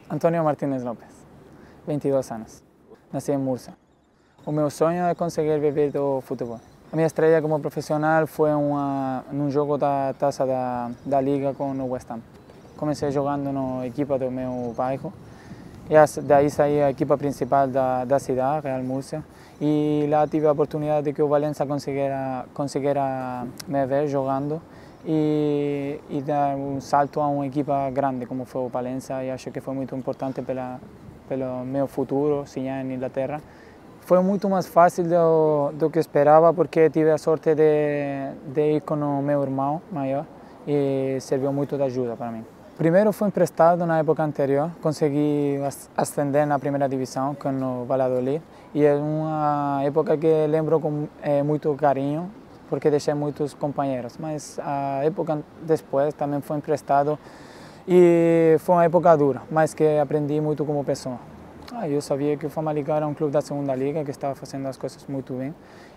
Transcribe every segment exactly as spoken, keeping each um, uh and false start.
Antônio Martínez Lopes, vinte e dois anos. Nasci em Murcia. O meu sonho é conseguir viver do futebol. A minha estreia como profissional foi uma, num jogo da Taça da, da Liga com o West Ham. Comecei jogando na equipa do meu bairro e daí saí a equipa principal da, da cidade, Real Murcia, e lá tive a oportunidade de que o Valência conseguira, conseguira me ver jogando e, e dar um salto a uma equipa grande como foi o Valência, e acho que foi muito importante pela, pelo meu futuro, sim, em Inglaterra. Foi muito mais fácil do, do que esperava, porque tive a sorte de, de ir com o meu irmão maior e serviu muito de ajuda para mim. Primeiro fui emprestado na época anterior, consegui ascender na primeira divisão com o Valladolid, e é uma época que lembro com é, muito carinho, porque deixei muitos companheiros, mas a época depois também fui emprestado e foi uma época dura, mas que aprendi muito como pessoa. Ah, eu sabia que o Famalicão era um clube da segunda liga que estava fazendo as coisas muito bem,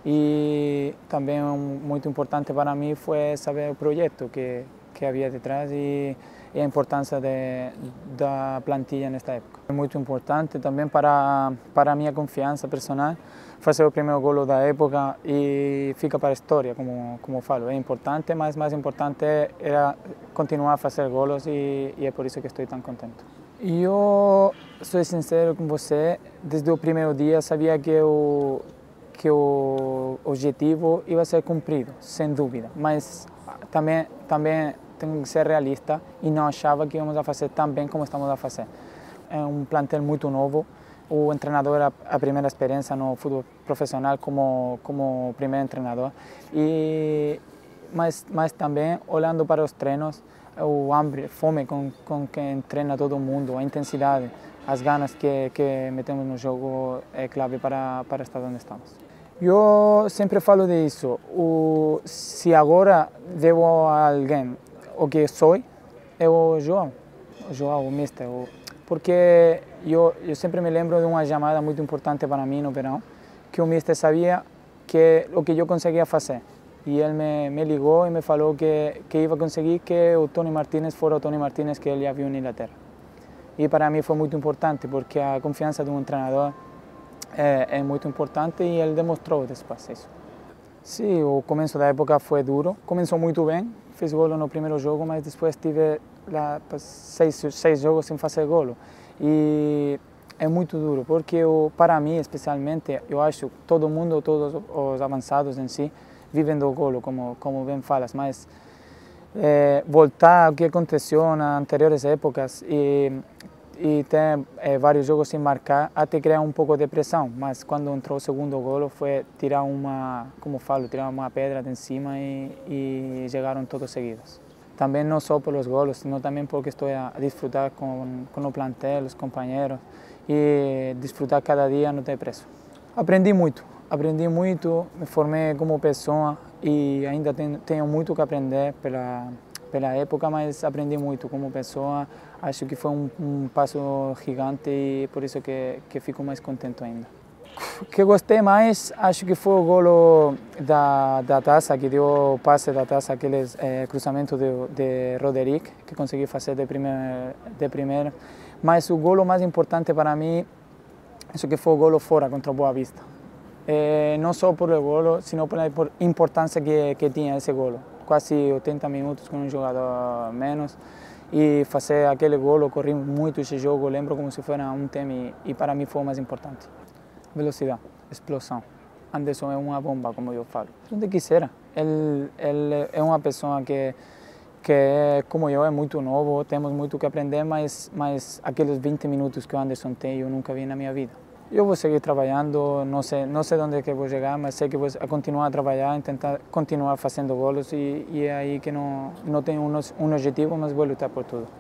e também um, muito importante para mim foi saber o projeto que, que havia detrás e, e a importância de, da plantilha nesta época. É muito importante também para, para a minha confiança personal fazer o primeiro golo da época e fica para a história, como, como falo. É importante, mas mais importante era continuar a fazer golos e, e é por isso que estou tão contente. Eu sou sincero com você, desde o primeiro dia sabia que o, que o objetivo ia ser cumprido, sem dúvida, mas também, também tenho que ser realista e não achava que íamos a fazer tão bem como estamos a fazer. É um plantel muito novo, o treinador era a primeira experiência no futebol profissional como, como primeiro treinador, e, mas, mas também olhando para os treinos, o hambre, fome com, com quem treina todo mundo, a intensidade, as ganas que, que metemos no jogo é clave para, para estar onde estamos. Eu sempre falo disso, o, se agora devo a alguém o que sou, é o João, o João, o mister, o, porque eu, eu sempre me lembro de uma chamada muito importante para mim no verão, que o mister sabia que o que eu conseguia fazer. E ele me, me ligou e me falou que, que ia conseguir que o Tony Martínez fosse o Tony Martínez que ele já viu na Inglaterra. E para mim foi muito importante, porque a confiança de um treinador é, é muito importante e ele demonstrou depois isso. Sim, o começo da época foi duro, começou muito bem, fiz golo no primeiro jogo, mas depois tive lá, seis, seis jogos sem fazer golo. E é muito duro, porque eu, para mim especialmente, eu acho que todo mundo, todos os avançados em si, vivem do golo, como, como bem falas, mas é, voltar ao que aconteceu nas anteriores épocas e, e ter é, vários jogos sem marcar, até criar um pouco de pressão, mas quando entrou o segundo golo foi tirar uma, como falo, tirar uma pedra de cima e, e chegaram todos seguidos. Também não só pelos golos, sino também porque estou a desfrutar com, com o plantel, os companheiros, e desfrutar cada dia não ter preço. Aprendi muito. Aprendi muito, me formei como pessoa e ainda tenho, tenho muito que aprender pela, pela época, mas aprendi muito como pessoa. Acho que foi um, um passo gigante e por isso que, que fico mais contente ainda. O que gostei mais, acho que foi o golo da, da taça, que deu o passe da taça, aquele é, cruzamento de, de Roderick, que consegui fazer de primeira, de primeira. Mas o golo mais importante para mim, acho que foi o golo fora contra o Boa Vista. Eh, não só por o golo, sino pela importância que, que tinha esse golo. Quase oitenta minutos com um jogador menos e fazer aquele golo, corri muito esse jogo, lembro como se fosse um time e para mim foi o mais importante. Velocidade, explosão. Anderson é uma bomba, como eu falo. Onde quiser. Ele, ele é uma pessoa que, que é, como eu, é muito novo, temos muito que aprender, mas, mas aqueles vinte minutos que o Anderson tem eu nunca vi na minha vida. Eu vou seguir trabalhando, não sei, não sei onde é que vou chegar, mas sei que vou continuar a trabalhar, tentar continuar fazendo golos e, e é aí que não, não tenho um, um objetivo, mas vou lutar por tudo.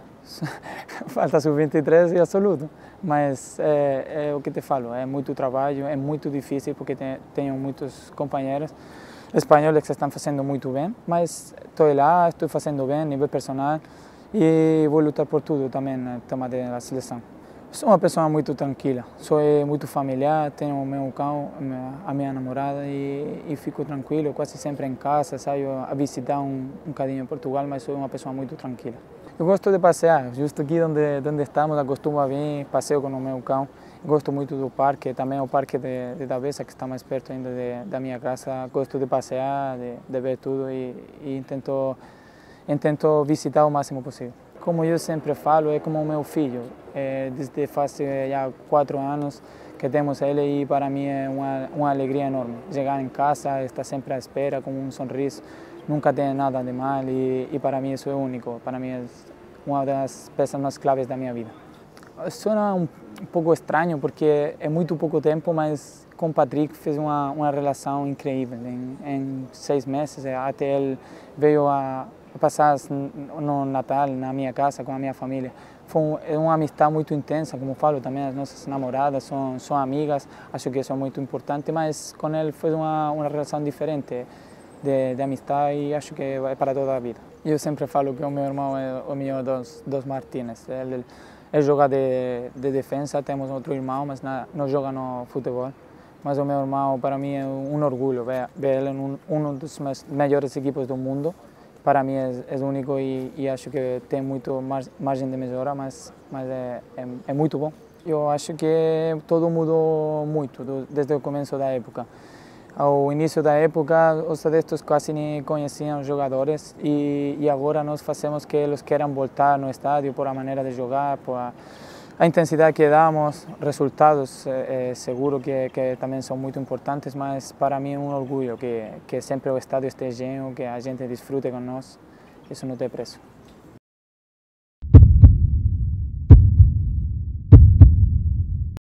Falta sub vinte e três e absoluto, mas é, é o que te falo, é muito trabalho, é muito difícil porque te, tenho muitos companheiros espanhóis que estão fazendo muito bem, mas estou lá, estou fazendo bem, nível personal, e vou lutar por tudo também no tema da seleção. Sou uma pessoa muito tranquila, sou muito familiar, tenho o meu cão, a minha namorada e, e fico tranquilo, quase sempre em casa, saio a visitar um, um bocadinho em Portugal, mas sou uma pessoa muito tranquila. Eu gosto de passear, justo aqui onde, onde estamos, acostumo a vir, passeio com o meu cão. Gosto muito do parque, também o parque de, de Tavessa, que está mais perto ainda de, da minha casa. Gosto de passear, de, de ver tudo e, e tento, tento visitar o máximo possível. Como eu sempre falo, é como o meu filho. É, desde faz já quatro anos que temos ele e para mim é uma, uma alegria enorme. Chegar em casa, estar sempre à espera com um sorriso, nunca tem nada de mal e, e para mim isso é único. Para mim é uma das peças mais claves da minha vida. Suena um, um pouco estranho porque é muito pouco tempo, mas com o Patrick fez uma, uma relação incrível. Em, em seis meses, até ele veio a passar no Natal na minha casa com a minha família. Foi uma amistade muito intensa, como falo também, as nossas namoradas são, são amigas, acho que isso é muito importante, mas com ele foi uma, uma relação diferente de, de amistade e acho que é para toda a vida. Eu sempre falo que o meu irmão é o melhor dos, dos Martínez. Ele, ele joga de, de defesa, temos outro irmão, mas não, não joga no futebol. Mas o meu irmão, para mim, é um orgulho ver, ver ele em um, um dos melhores equipos do mundo. Para mim é, é único e, e acho que tem muito margem de melhora, mas, mas é, é, é muito bom. Eu acho que tudo mudou muito do, desde o começo da época. Ao início da época, os adeptos quase nem conheciam os jogadores e, e agora nós fazemos que eles queiram voltar no estádio por a maneira de jogar, por a, a intensidade que damos, resultados, é, é, seguro que, que também são muito importantes, mas para mim é um orgulho que, que sempre o estádio esteja cheio, que a gente desfrute com nós, isso não tem preço.